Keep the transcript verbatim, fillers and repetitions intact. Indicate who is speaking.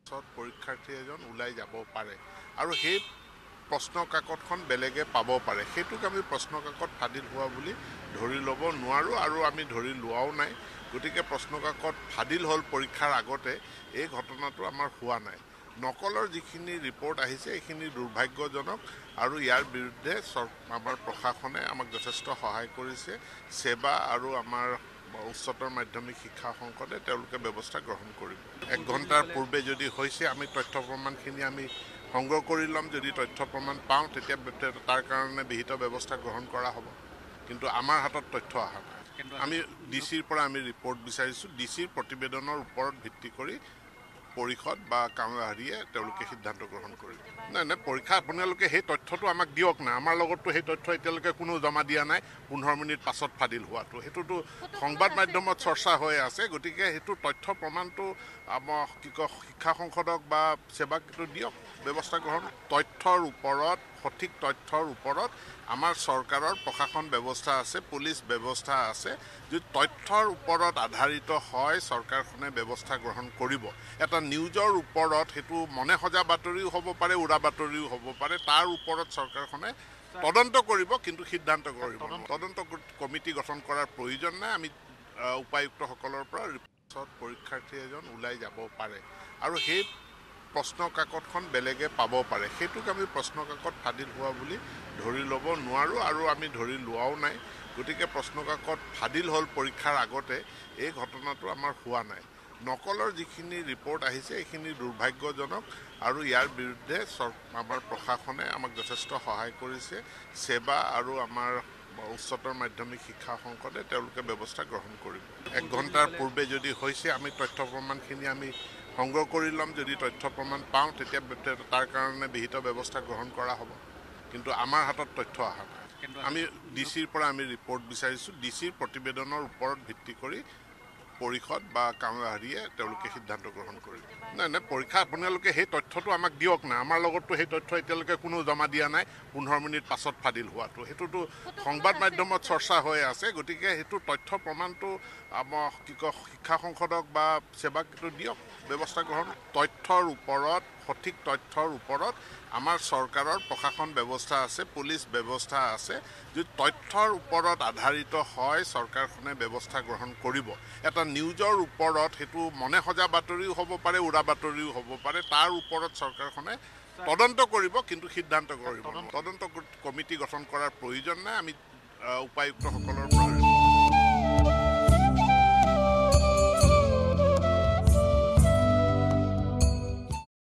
Speaker 1: পৰীক্ষাৰ্থী এজন ওলাই যাব পাৰে আৰু সেই প্ৰশ্ন কাকতখন বেলেগে পাব পাৰে সেইটোক আমি প্ৰশ্ন কাকত ফাদিল হোৱা বুলি ধৰি ল'ব নোৱাৰো আৰু আমি ধৰি লোৱাও নাই গতিকে প্ৰশ্ন কাকত ফাদিল হ'ল পৰীক্ষাৰ আগতে এই ঘটনাটো আমাৰ হোৱা নাই নকলৰ যিখিনি ৰিপৰ্ট আহিছে এইখিনি দুৰ্ভাগ্যজনক আৰু ইয়াৰ বিৰুদ্ধে আমাৰ প্ৰশাসনে আমাক যথেষ্ট সহায় কৰিছে সেৱা আৰু আমাৰ উচ্চতৰ মাধ্যমিক শিক্ষা সংসদে তেওঁলোকে ব্যৱস্থা গ্ৰহণ কৰিব এক ঘণ্টাৰ পূৰ্বে যদি হৈছে আমি তথ্য প্ৰমাণখিনি আমি সংগ্ৰহ কৰি ল'ম যদি তথ্য প্ৰমাণ পাওঁ তেতিয়া তাৰ কাৰণে বিহিত ব্যৱস্থা গ্ৰহণ কৰা হ'ব কিন্তু আমাৰ হাতত তথ্য অহা নাই আমি ডিচিৰ পৰা আমি ৰিপৰ্ট বিচাৰিছোঁ ডিচিৰ প্ৰতিবেদনৰ ওপৰত ভিত্তি কৰি পৰিষদ বা কামহাৰীয়ে তেওঁলোকে সিদ্ধান্ত গ্ৰহণ কৰিব নাই নাই পৰীক্ষা আপোনালোকে সেই তথ্যটো আমাক দিয়ক না আমাৰ লগততো সেই তথ্য এতিয়ালৈকে কোনো জমা দিয়া নাই পোন্ধৰ মিনিট পাছত ফাদিল হোৱাটো সেইটোতো সংবাদ মাধ্যমত চৰ্চা হৈ আছে গতিকে সেইটো তথ্য প্ৰমাণটো আমাৰ কি কয় শিক্ষা সংসদক বা সেৱাকটো দিয়ক ব্যৱস্থা গ্ৰহণ তথ্যৰ ওপৰত সঠিক তথ্যৰ ওপৰত আমাৰ চৰকাৰৰ প্ৰশাসন ব্যৱস্থা আছে পুলিচ ব্যৱস্থা আছে যদি তথ্যৰ ওপৰত আধাৰিত হয় চৰকাৰখনে ব্যৱস্থা গ্ৰহণ কৰিব এটা নিউজৰ ওপৰত সেইটো মনে সজা বাতৰিও হ'ব পাৰে উৰা বাতৰিও হ'ব পাৰে তাৰ ওপৰত চৰকাৰখনে তদন্ত কৰিব কিন্তু সিদ্ধান্ত কৰিব তদন্ত কমিটি গঠন কৰাৰ প্ৰয়োজন নাই আমি উপায়ুক্তসকলৰ পৰা পৰীক্ষাৰ্থী এজন ওলাই যাব পাৰে আৰু সেই প্ৰশ্ন কাকতখন বেলেগে পাব পাৰে সেইটোক আমি প্ৰশ্ন কাকত ফাদিল হোৱা বুলি ধৰি ল'ব নোৱাৰো আৰু আমি ধৰি লোৱাও নাই গতিকে প্ৰশ্ন কাকত ফাদিল হ'ল পৰীক্ষাৰ আগতে এই ঘটনাটো আমাৰ হোৱা নাই নকলৰ যিখিনি ৰিপৰ্ট আহিছে এইখিনি দুৰ্ভাগ্যজনক আৰু ইয়াৰ বিৰুদ্ধে আমাৰ প্ৰশাসনে আমাক যথেষ্ট সহায় কৰিছে সেৱা আৰু আমাৰ উচ্চতৰ মাধ্যমিক শিক্ষা সংসদে তেওঁলোকে ব্যৱস্থা গ্ৰহণ কৰিব এক ঘণ্টাৰ পূৰ্বে যদি হৈছে আমি তথ্য প্ৰমাণখিনি আমি সংগ্ৰহ কৰি ল'ম যদি তথ্য প্ৰমাণ পাওঁ তেতিয়া তাৰ কাৰণে বিহিত ব্যৱস্থা গ্ৰহণ কৰা হ'ব কিন্তু আমাৰ হাতত তথ্য অহা নাই আমি ডিচিৰ পৰা আমি ৰিপৰ্ট বিচাৰিছোঁ ডিচিৰ প্ৰতিবেদনৰ ওপৰত ভিত্তি কৰি পৰিষদ বা কামহাৰীয়ে তেওঁলোকে সিদ্ধান্ত গ্ৰহণ কৰিব নাই নাই পৰীক্ষা আপোনালোকে সেই তথ্যটো আমাক দিয়ক না আমাৰ লগততো সেই তথ্য এতিয়ালৈকে কোনো জমা দিয়া নাই পোন্ধৰ মিনিট পাছত ফাদিল হোৱাটো সেইটোতো সংবাদ মাধ্যমত চৰ্চা হৈ আছে গতিকে সেইটো তথ্য প্ৰমাণটো আমাৰ কি কয় শিক্ষা সংসদক বা সেৱাকটো দিয়ক ব্যৱস্থা গ্ৰহণ তথ্যৰ ওপৰত সঠিক তথ্যৰ ওপৰত আমাৰ চৰকাৰৰ প্ৰশাসন ব্যৱস্থা আছে পুলিচ ব্যৱস্থা আছে যদি তথ্যৰ ওপৰত আধাৰিত হয় চৰকাৰখনে ব্যৱস্থা গ্ৰহণ কৰিব এটা নিউজৰ ওপৰত সেইটো মনে সজা বাতৰিও হ'ব পাৰে উৰা বাতৰিও হ'ব পাৰে তাৰ ওপৰত চৰকাৰখনে তদন্ত কৰিব কিন্তু সিদ্ধান্ত কৰিব তদন্ত কমিটি গঠন কৰাৰ প্ৰয়োজন নাই আমি উপায়ুক্তসকলৰ পৰা